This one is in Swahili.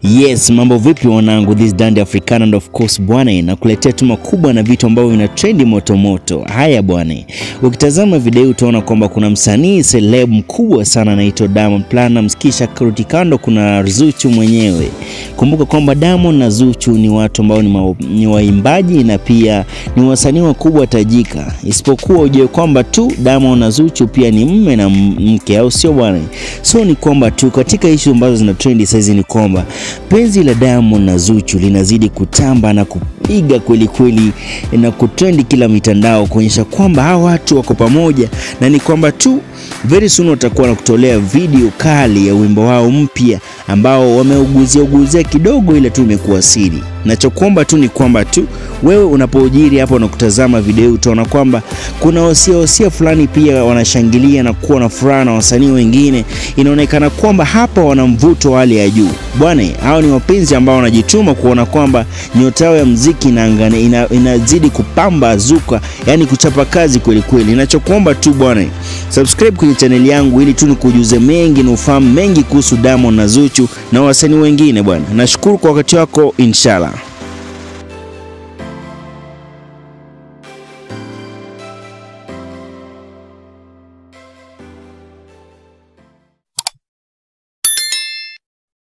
Yes, mambo vipi wanangu, this Dandi African and of course bwana na kuletea tu makubwa na vitu ambavyo vina trendi moto moto. Haya bwana, ukitazama video utaona kwamba kuna msanii celeb mkubwa sana anaitwa Diamond Platnumz, kisha kurudi kando kuna Zuchu mwenyewe. Kumbuka kwamba Diamond na Zuchu ni watu ambao ni waimbaji na pia ni wasanii wakubwa tajika. Isipokuwa ujue kwamba tu Diamond na Zuchu pia ni mume na mke, au sio bwana? So ni kwamba tu katika issue ambazo zina trendi sasa ni kwamba penzi la Diamond na Zuchu linazidi kutamba na kupiga kweli kweli na kutrendi kila mitandao kuonyesha kwamba hawa watu wako pamoja, na ni kwamba tu very soon watakuwa na kutolea video kali ya wimbo wao mpya ambao wameuguzia kidogo, ile tu imekuwa siri. Nachokuomba tu ni kwamba tu wewe unapojiri hapo na kutazama video utaona kwamba kuna wasia fulani pia wanashangilia na kuwa na furaha na wasanii wengine. Inaonekana kwamba hapa wana mvuto hali ya juu. Bwana, hao ni wapenzi ambao wanajituma kuona kwamba nyota yao ya muziki inazidi kupamba zuka, yani kuchapa kazi kweli kweli. Ninachokuomba tu bwana, subscribe kwenye channel yangu ili tu nikujuze mengi na ufahamu mengi kuhusu Diamond na Zuchu na wasanii wengine bwana. Nashukuru kwa wakati wako, inshallah.